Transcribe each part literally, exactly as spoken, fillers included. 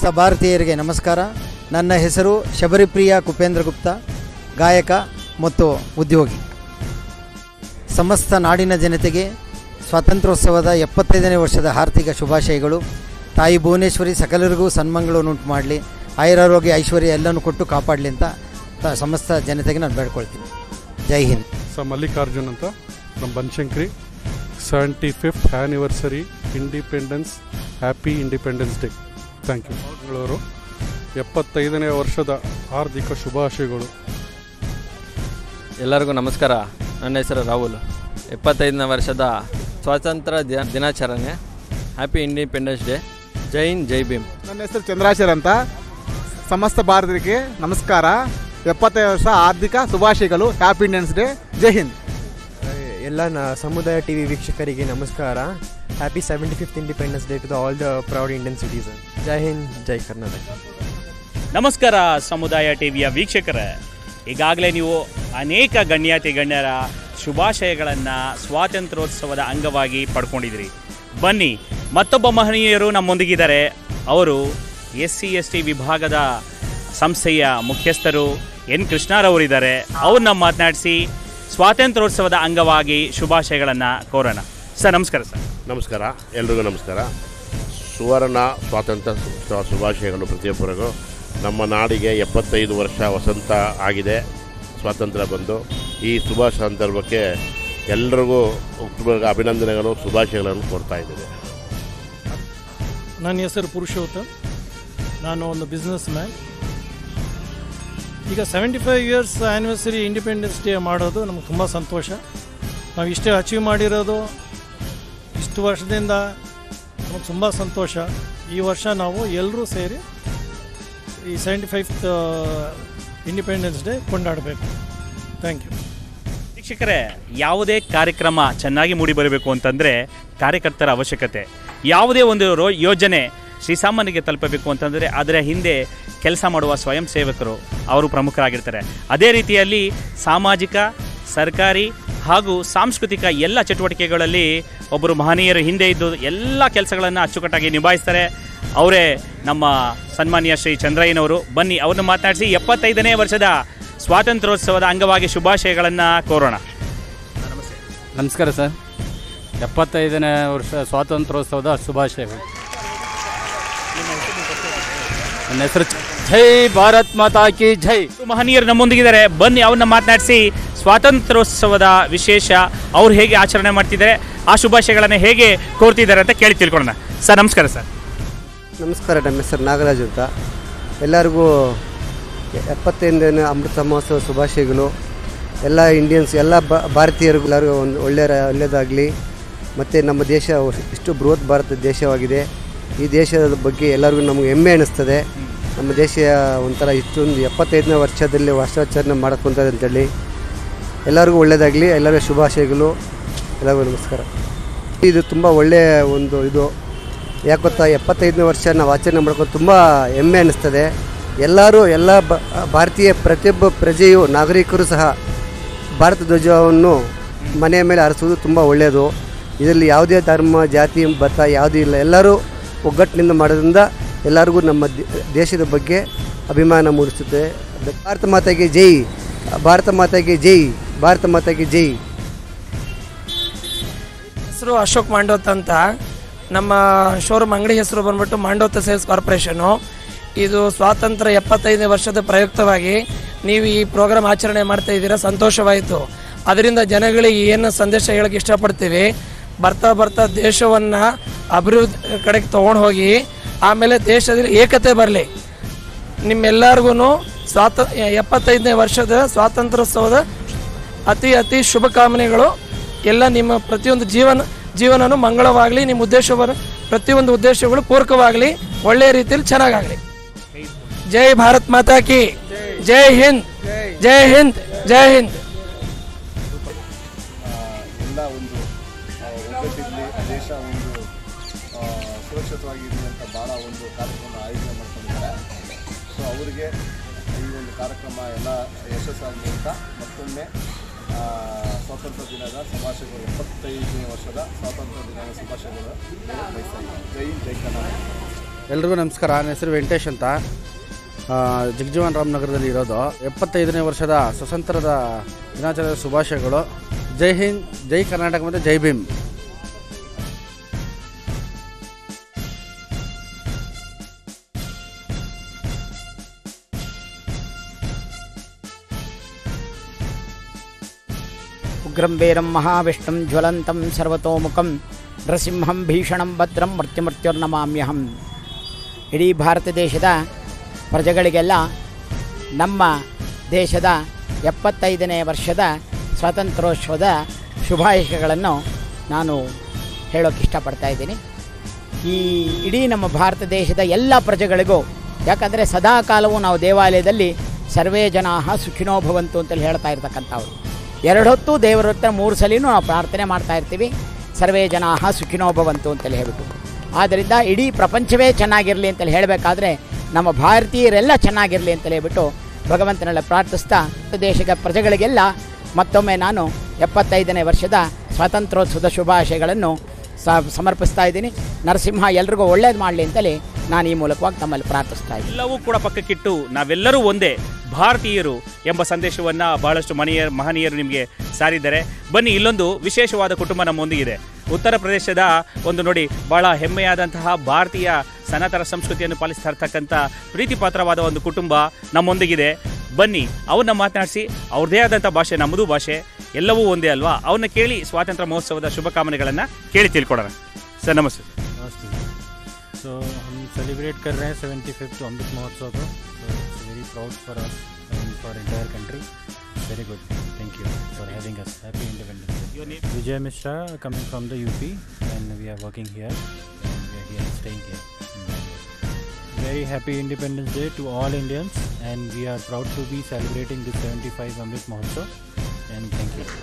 ಸಮಸ್ತ ಭಾರತೀಯರಿಗೆ ನಮಸ್ಕಾರ. ನನ್ನ ಹೆಸರು ಶಬರಿಪ್ರಿಯ ಕುಪೇಂದ್ರ ಗುಪ್ತಾ, ಗಾಯಕ ಮತ್ತು ಉದ್ಯೋಗಿ. ಸಮಸ್ತ ನಾಡಿನ ಜನತೆಗೆ ಸ್ವಾತಂತ್ರ್ಯೋತ್ಸವದ ಎಪ್ಪತ್ತೈದನೇ ವರ್ಷದ ಆರ್ಥಿಕ ಶುಭಾಶಯಗಳು. ತಾಯಿ ಭುವನೇಶ್ವರಿ ಸಕಲರಿಗೂ ಸನ್ಮಂಗಳನ್ನುಂಟು ಮಾಡಲಿ, ಆಯುರಾರೋಗ್ಯ ಐಶ್ವರ್ಯ ಎಲ್ಲನೂ ಕೊಟ್ಟು ಕಾಪಾಡಲಿ ಅಂತ ಸಮಸ್ತ ಜನತೆಗೆ ನಾನು ಬೇಡ್ಕೊಳ್ತೀನಿ. ಜೈ ಹಿಂದ್. ಸ ಮಲ್ಲಿಕಾರ್ಜುನ್ ಅಂತ ನಮ್ಮ Banashankari. Seventy fifth anniversary independence, happy independence day. Thank you. Bengaluru ಎಪ್ಪತ್ತೈದನೇ ವರ್ಷದ ಆರ್ಥಿಕ ಶುಭಾಶಯಗಳು. ಎಲ್ಲರಿಗೂ ನಮಸ್ಕಾರ. ನನ್ನ ಹೆಸರು ರಾಹುಲ್. ಎಪ್ಪತ್ತೈದನೇ ವರ್ಷದ ಸ್ವಾತಂತ್ರ್ಯ ದಿನ ದಿನಾಚರಣೆ ಹ್ಯಾಪಿ ಇಂಡಿಪೆಂಡೆನ್ಸ್ ಡೇ. ಜೈ ಹಿಂದ್, ಜೈ ಭೀಮ್. ನನ್ನ ಹೆಸರು ಚಂದ್ರಾಶರ್ ಅಂತ. ಸಮಸ್ತ ಭಾರತೀಯರಿಗೆ ನಮಸ್ಕಾರ. ಎಪ್ಪತ್ತೈದು ವರ್ಷ ಆರ್ಥಿಕ ಶುಭಾಶಯಗಳು. Happy independence day. ಜೈ ಹಿಂದ್. ಎಲ್ಲ ನ ಸಮುದಾಯ ಟಿ ವಿ ವೀಕ್ಷಕರಿಗೆ ನಮಸ್ಕಾರ. Happy seventy fifth independence day to the all the proud Indian citizen. ಜೈ ಹಿಂದ್, ಜೈ ಕರ್ನಾಟಕ. ನಮಸ್ಕಾರ ಸಮುದಾಯ ಟಿವಿಯ ವೀಕ್ಷಕರೇ, ಈಗಾಗಲೇ ನೀವು ಅನೇಕ ಗಣ್ಯಾತಿ ಗಣ್ಯರ ಶುಭಾಶಯಗಳನ್ನು ಸ್ವಾತಂತ್ರ್ಯೋತ್ಸವದ ಅಂಗವಾಗಿ ಪಡ್ಕೊಂಡಿದ್ದೀರಿ. ಬನ್ನಿ, ಮತ್ತೊಬ್ಬ ಮಹನೀಯರು ನಮ್ಮೊಂದಿಗಿದ್ದಾರೆ. ಅವರು ಎಸ್ ಸಿ ಎಸ್ ಟಿ ವಿಭಾಗದ ಸಂಸ್ಥೆಯ ಮುಖ್ಯಸ್ಥರು ಎನ್ ಕೃಷ್ಣರವರಿದ್ದಾರೆ. ಅವ್ರನ್ನ ಮಾತನಾಡಿಸಿ ಸ್ವಾತಂತ್ರ್ಯೋತ್ಸವದ ಅಂಗವಾಗಿ ಶುಭಾಶಯಗಳನ್ನು ಕೋರೋಣ. ಸರ್ ನಮಸ್ಕಾರ. ಸರ್ ನಮಸ್ಕಾರ, ಎಲ್ರಿಗೂ ನಮಸ್ಕಾರ. ಸುವರ್ಣ ಸ್ವಾತಂತ್ರ್ಯ ಶುಭಾಶಯಗಳು ಪ್ರತಿಯೊಬ್ಬರಿಗೂ. ನಮ್ಮ ನಾಡಿಗೆ ಎಪ್ಪತ್ತೈದು ವರ್ಷ ವಸಂತ ಆಗಿದೆ, ಸ್ವಾತಂತ್ರ್ಯ ಬಂದು. ಈ ಶುಭ ಸಂದರ್ಭಕ್ಕೆ ಎಲ್ಲರಿಗೂ ಅಭಿನಂದನೆಗಳು, ಶುಭಾಶಯಗಳನ್ನು ಕೊಡ್ತಾ ಇದ್ದೇವೆ. ನನ್ನ ಹೆಸರು ಪುರುಷೋತ್ತಮ್. ನಾನು ಒಂದು ಬಿಸ್ನೆಸ್ ಮ್ಯಾನ್. ಈಗ seventy five years anniversary independence day ಮಾಡೋದು ನಮ್ಗೆ ತುಂಬ ಸಂತೋಷ. ನಾವು ಇಷ್ಟೇ ಅಚೀವ್ ಮಾಡಿರೋದು ಇಷ್ಟು ವರ್ಷದಿಂದ ನಮಗೆ ತುಂಬ ಸಂತೋಷ. ಈ ವರ್ಷ ನಾವು ಎಲ್ಲರೂ ಸೇರಿ ಈ ಸೆವೆಂಟಿ ಫೈವ್ತ್ ಇಂಡಿಪೆಂಡೆನ್ಸ್ ಡೇ ಕೊಂಡಾಡಬೇಕು. Thank you. ವೀಕ್ಷಕರೇ, ಯಾವುದೇ ಕಾರ್ಯಕ್ರಮ ಚೆನ್ನಾಗಿ ಮೂಡಿ ಬರಬೇಕು ಅಂತಂದರೆ ಕಾರ್ಯಕರ್ತರ ಅವಶ್ಯಕತೆ. ಯಾವುದೇ ಒಂದು ರೋ ಯೋಜನೆ ಶ್ರೀಸಾಮಾನ್ಯರಿಗೆ ತಲುಪಬೇಕು ಅಂತಂದರೆ ಅದರ ಹಿಂದೆ ಕೆಲಸ ಮಾಡುವ ಸ್ವಯಂ ಸೇವಕರು ಅವರು ಪ್ರಮುಖರಾಗಿರ್ತಾರೆ. ಅದೇ ರೀತಿಯಲ್ಲಿ ಸಾಮಾಜಿಕ, ಸರ್ಕಾರಿ ಹಾಗೂ ಸಾಂಸ್ಕೃತಿಕ ಎಲ್ಲ ಚಟುವಟಿಕೆಗಳಲ್ಲಿ ಒಬ್ಬರು ಮಹನೀಯರು ಹಿಂದೆ ಇದ್ದು ಎಲ್ಲ ಕೆಲಸಗಳನ್ನು ಅಚ್ಚುಕಟ್ಟಾಗಿ ನಿಭಾಯಿಸ್ತಾರೆ. ಅವರೇ ನಮ್ಮ ಸನ್ಮಾನ್ಯ ಶ್ರೀ ಚಂದ್ರಯ್ಯನವರು. ಬನ್ನಿ, ಅವ್ರನ್ನ ಮಾತನಾಡಿಸಿ ಎಪ್ಪತ್ತೈದನೇ ವರ್ಷದ ಸ್ವಾತಂತ್ರ್ಯೋತ್ಸವದ ಅಂಗವಾಗಿ ಶುಭಾಶಯಗಳನ್ನು ಕೋರೋಣ. ನಮಸ್ಕಾರ ಸರ್. ಎಪ್ಪತ್ತೈದನೇ ವರ್ಷ ಸ್ವಾತಂತ್ರ್ಯೋತ್ಸವದ ಶುಭಾಶಯಗಳು. ನನ್ನ ಹೆಸರು ಜೈ ಭಾರತ್ ಮಾತಾ ಕಿ ಜೈ. ಮಹನೀಯರು ನಮ್ಮೊಂದಿಗಿದ್ದಾರೆ. ಬನ್ನಿ, ಅವ್ರನ್ನ ಮಾತನಾಡಿಸಿ ಸ್ವಾತಂತ್ರ್ಯೋತ್ಸವದ ವಿಶೇಷ, ಅವ್ರು ಹೇಗೆ ಆಚರಣೆ ಮಾಡ್ತಿದ್ದಾರೆ, ಆ ಶುಭಾಶಯಗಳನ್ನು ಹೇಗೆ ಕೋರ್ತಿದ್ದಾರೆ ಅಂತ ಕೇಳಿ ತಿಳ್ಕೊಳ್ಳೋಣ. ಸರ್ ನಮಸ್ಕಾರ. ಸರ್ ನಮಸ್ಕಾರ. ನಮ್ಮ ಹೆಸರು ನಾಗರಾಜು ಅಂತ. ಎಲ್ಲರಿಗೂ ಎಪ್ಪತ್ತೈದನೇ ಅಮೃತ ಮಹೋತ್ಸವ ಶುಭಾಶಯಗಳು. ಎಲ್ಲ ಇಂಡಿಯನ್ಸ್, ಎಲ್ಲ ಭಾರತೀಯರಿಗೂ ಎಲ್ಲರಿಗೂ ಒಂದು ಒಳ್ಳೆಯ ಒಳ್ಳೆಯದಾಗಲಿ. ಮತ್ತು ನಮ್ಮ ದೇಶ ಇಷ್ಟು ಬೃಹತ್ ಭಾರತ ದೇಶವಾಗಿದೆ. ಈ ದೇಶದ ಬಗ್ಗೆ ಎಲ್ಲರಿಗೂ ನಮಗೆ ಹೆಮ್ಮೆ ಅನ್ನಿಸ್ತದೆ. ನಮ್ಮ ದೇಶ ಒಂಥರ ಇಷ್ಟೊಂದು ಎಪ್ಪತ್ತೈದನೇ ವರ್ಷದಲ್ಲಿ ವರ್ಷಾಚರಣೆ ಮಾಡ್ಕೊತಾರೆ ಅಂತೇಳಿ ಎಲ್ಲರಿಗೂ ಒಳ್ಳೆಯದಾಗಲಿ. ಎಲ್ಲರಿಗೂ ಶುಭಾಶಯಗಳು. ಎಲ್ಲರಿಗೂ ನಮಸ್ಕಾರ. ಇದು ತುಂಬ ಒಳ್ಳೆಯ ಒಂದು ಇದು. ಯಾಕೆ ಗೊತ್ತಾ, ಎಪ್ಪತ್ತೈದನೇ ವರ್ಷ ನಾವು ಆಚರಣೆ ಮಾಡ್ಕೊಂಡು ತುಂಬ ಹೆಮ್ಮೆ ಅನ್ನಿಸ್ತದೆ. ಎಲ್ಲರೂ ಎಲ್ಲ ಬ ಭಾರತೀಯ ಪ್ರತಿಯೊಬ್ಬ ಪ್ರಜೆಯು, ನಾಗರಿಕರು ಸಹ ಭಾರತ ಧ್ವಜವನ್ನು ಮನೆಯ ಮೇಲೆ ಹಾರಿಸುವುದು ತುಂಬ ಒಳ್ಳೆಯದು. ಇದರಲ್ಲಿ ಯಾವುದೇ ಧರ್ಮ, ಜಾತಿ, ಮತ ಯಾವುದೂ ಇಲ್ಲ. ಎಲ್ಲರೂ ಒಗ್ಗಟ್ಟಿನಿಂದ ಮಾಡೋದ್ರಿಂದ ಎಲ್ಲರಿಗೂ ನಮ್ಮ ದೇಶದ ಬಗ್ಗೆ ಅಭಿಮಾನ ಮೂಡಿಸುತ್ತೆ. ಭಾರತ ಮಾತೆಗೆ ಜೈ, ಭಾರತ ಮಾತೆಗೆ ಜೈ, ಭಾರತ ಮಾತೆಗೆ ಜೈ. ಹೆಸರು ಅಶೋಕ್ ಮಾಂಡೋತ್ ಅಂತ. ನಮ್ಮ ಶೋರೂಮ್ ಅಂಗಡಿ ಹೆಸರು ಬಂದ್ಬಿಟ್ಟು ಮಾಂಡೋತ್ ಸೇಲ್ಸ್ ಕಾರ್ಪೊರೇಷನು. ಇದು ಸ್ವಾತಂತ್ರ್ಯ ಎಪ್ಪತ್ತೈದನೇ ವರ್ಷದ ಪ್ರಯುಕ್ತವಾಗಿ ನೀವು ಈ ಪ್ರೋಗ್ರಾಮ್ ಆಚರಣೆ ಮಾಡ್ತಾ ಇದ್ದೀರಾ, ಸಂತೋಷವಾಯಿತು. ಅದರಿಂದ ಜನಗಳಿಗೆ ಏನು ಸಂದೇಶ ಹೇಳಕ್ಕೆ ಇಷ್ಟಪಡ್ತೀವಿ, ಬರ್ತಾ ಬರ್ತಾ ದೇಶವನ್ನು ಅಭಿವೃದ್ಧಿ ಕಡೆಗೆ ತೊಗೊಂಡು ಹೋಗಿ ಆಮೇಲೆ ದೇಶದಲ್ಲಿ ಏಕತೆ ಬರಲಿ. ನಿಮ್ಮೆಲ್ಲರಿಗೂ ಸ್ವಾತ ಎಪ್ಪತ್ತೈದನೇ ವರ್ಷದ ಸ್ವಾತಂತ್ರ್ಯೋತ್ಸವದ ಅತಿ ಅತಿ ಶುಭಕಾಮನೆಗಳು. ಎಲ್ಲ ನಿಮ್ಮ ಪ್ರತಿಯೊಂದು ಜೀವನ ಜೀವನನೂ ಮಂಗಳವಾಗಲಿ. ನಿಮ್ಮ ಉದ್ದೇಶವನ್ನು ಪ್ರತಿಯೊಂದು ಉದ್ದೇಶಗಳು ಪೂರಕವಾಗಲಿ, ಒಳ್ಳೆಯ ರೀತಿಯಲ್ಲಿ ಚೆನ್ನಾಗಾಗಲಿ. ಜೈ ಭಾರತ್ ಮಾತಾ ಕಿ ಜೈ ಹಿಂದ್, ಜೈ ಹಿಂದ್, ಜೈ ಹಿಂದ್. ಎಲ್ಲ ಒಂದು ಒಗ್ಗಟ್ಟಿರಲಿ, ದೇಶ ಒಂದು ಸುರಕ್ಷಿತವಾಗಿರಲಿ ಅಂತ ಭಾಳ ಒಂದು ಕಾರ್ಯಕ್ರಮ ಆಯೋಜನೆ ಮಾಡ್ಕೊಂಡಿದ್ದಾರೆ. ಸೊ ಅವರಿಗೆ ಈ ಒಂದು ಕಾರ್ಯಕ್ರಮ ಎಲ್ಲ ಯಶಸ್ಸಾಗಲಿ ಅಂತ ಮತ್ತೊಮ್ಮೆ ಸ್ವಾತಂತ್ರ್ಯ ದಿನದ ಶುಭಾಶಯಗಳು. ಎಪ್ಪತ್ತೈದನೇ ವರ್ಷದ ಸ್ವಾತಂತ್ರ್ಯ ದಿನದ ಶುಭಾಶಯಗಳು ಬಯಸ್ತಾ ಇದ್ದೀನಿ. ಜೈ ಜೈ ಕರ್ನಾಟಕ. ಎಲ್ರಿಗೂ ನಮಸ್ಕಾರ. ನನ್ನ ಹೆಸರು ವೆಂಕಟೇಶ್ ಅಂತ, ಜಗಜೀವನ್ ರಾಮ್ ನಗರದಲ್ಲಿ ಇರೋದು. ಎಪ್ಪತ್ತೈದನೇ ವರ್ಷದ ಸ್ವತಂತ್ರದ ದಿನಾಚರಣೆ ಶುಭಾಶಯಗಳು. ಜೈ ಹಿಂದ್, ಜೈ ಕರ್ನಾಟಕ ಮತ್ತು ಜೈ ಭೀಮ್. ಉಗ್ರಂ ವೀರಂ ಮಹಾವಿಷ್ಣುಂ ಜ್ವಲಂತಂ ಸರ್ವತೋಮುಖಂ ನೃಸಿಂಹಂ ಭೀಷಣಂ ಭದ್ರಂ ಮೃತ್ಯುಮೃತ್ಯುರ್ನಮಾಮ್ಯಹಂ. ಇಡೀ ಭಾರತ ದೇಶದ ಪ್ರಜೆಗಳಿಗೆಲ್ಲ ನಮ್ಮ ದೇಶದ ಎಪ್ಪತ್ತೈದನೇ ವರ್ಷದ ಸ್ವಾತಂತ್ರ್ಯೋತ್ಸವದ ಶುಭಾಶಯಗಳನ್ನು ನಾನು ಹೇಳೋಕ್ಕೆ ಇಷ್ಟಪಡ್ತಾ ಇದ್ದೀನಿ. ಈ ಇಡೀ ನಮ್ಮ ಭಾರತ ದೇಶದ ಎಲ್ಲ ಪ್ರಜೆಗಳಿಗೂ, ಯಾಕಂದರೆ ಸದಾ ಕಾಲವೂ ನಾವು ದೇವಾಲಯದಲ್ಲಿ ಸರ್ವೇ ಜನಾಃ ಸುಖಿನೋ ಭವಂತು ಅಂತೇಳಿ ಹೇಳ್ತಾ ಇರ್ತಕ್ಕಂಥವ್ರು. ಎರಡು ಹೊತ್ತು ದೇವರ ಹತ್ರ ಮೂರು ಸಲಿನೂ ನಾವು ಪ್ರಾರ್ಥನೆ ಮಾಡ್ತಾ ಇರ್ತೀವಿ, ಸರ್ವೇ ಜನಾಃ ಸುಖಿನೋ ಭವಂತು ಅಂತೇಳಿ ಹೇಳ್ಬಿಟ್ಟು. ಆದ್ದರಿಂದ ಇಡೀ ಪ್ರಪಂಚವೇ ಚೆನ್ನಾಗಿರಲಿ ಅಂತೇಳಿ ಹೇಳಬೇಕಾದ್ರೆ ನಮ್ಮ ಭಾರತೀಯರೆಲ್ಲ ಚೆನ್ನಾಗಿರಲಿ ಅಂತೇಳಿ ಹೇಳ್ಬಿಟ್ಟು ಭಗವಂತನೆಲ್ಲ ಪ್ರಾರ್ಥಿಸ್ತಾ ದೇಶದ ಪ್ರಜೆಗಳಿಗೆಲ್ಲ ಮತ್ತೊಮ್ಮೆ ನಾನು ಎಪ್ಪತ್ತೈದನೇ ವರ್ಷದ ಸ್ವಾತಂತ್ರ್ಯೋತ್ಸವದ ಶುಭಾಶಯಗಳನ್ನು ಸಮರ್ಪಿಸ್ತಾ ಇದ್ದೀನಿ. ನರಸಿಂಹ ಎಲ್ರಿಗೂ ಒಳ್ಳೇದು ಮಾಡಲಿ ಅಂತೇಳಿ ನಾನು ಈ ಮೂಲಕವಾಗಿ ತಮ್ಮಲ್ಲಿ ಪ್ರಾರ್ಥಿಸ್ತಾ ಇದ್ದೀನಿ. ಎಲ್ಲವೂ ಕೂಡ ಪಕ್ಕಕ್ಕಿಟ್ಟು ನಾವೆಲ್ಲರೂ ಒಂದೇ ಭಾರತೀಯರು ಎಂಬ ಸಂದೇಶವನ್ನು ಬಹಳಷ್ಟು ಮನೆಯ ಮಹನೀಯರು ನಿಮಗೆ ಸಾರಿದ್ದಾರೆ. ಬನ್ನಿ, ಇಲ್ಲೊಂದು ವಿಶೇಷವಾದ ಕುಟುಂಬ ನಮ್ಮೊಂದಿಗಿದೆ. ಉತ್ತರ ಪ್ರದೇಶದ ಒಂದು ನೋಡಿ ಬಹಳ ಹೆಮ್ಮೆಯಾದಂತಹ ಭಾರತೀಯ ಸನಾತನ ಸಂಸ್ಕೃತಿಯನ್ನು ಪಾಲಿಸ್ತಾ ಇರ್ತಕ್ಕಂಥ ಪ್ರೀತಿ ಪಾತ್ರವಾದ ಒಂದು ಕುಟುಂಬ ನಮ್ಮೊಂದಿಗಿದೆ. ಬನ್ನಿ ಅವ್ರನ್ನ ಮಾತನಾಡಿಸಿ, ಅವ್ರದ್ದೇ ಆದಂಥ ಭಾಷೆ, ನಮ್ಮದು ಭಾಷೆ, ಎಲ್ಲವೂ ಒಂದೇ ಅಲ್ವಾ, ಅವನ್ನ ಕೇಳಿ ಸ್ವಾತಂತ್ರ್ಯ ಮಹೋತ್ಸವದ ಶುಭಕಾಮನೆಗಳನ್ನು ಕೇಳಿ ತಿಳ್ಕೊಡೋಣ. ಸರ್ ನಮಸ್ತೆ. नमस्ते सो हम सेलिब्रेट कर रहे हैं सेवेंटी फिफ्थ अमृत महोत्सव को. So it's very proud for us and for entire country. Very good, thank you for having us. Happy independence day. Vijay Mishra coming from the U P and we are working here and we are here staying here. Very happy Independence Day to all Indians and we are proud to be celebrating this seventy-five Amrit Mahotsav and thank you.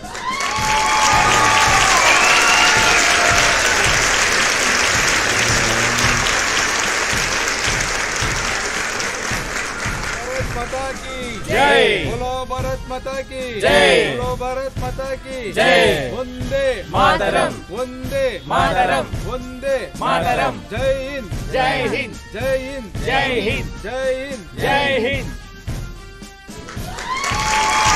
माता की जय। बोलो भारत माता की जय। बोलो भारत माता की जय। वंदे मातरम। वंदे मातरम। वंदे मातरम। जय हिंद, जय हिंद, जय हिंद, जय हिंद, जय हिंद, जय हिंद.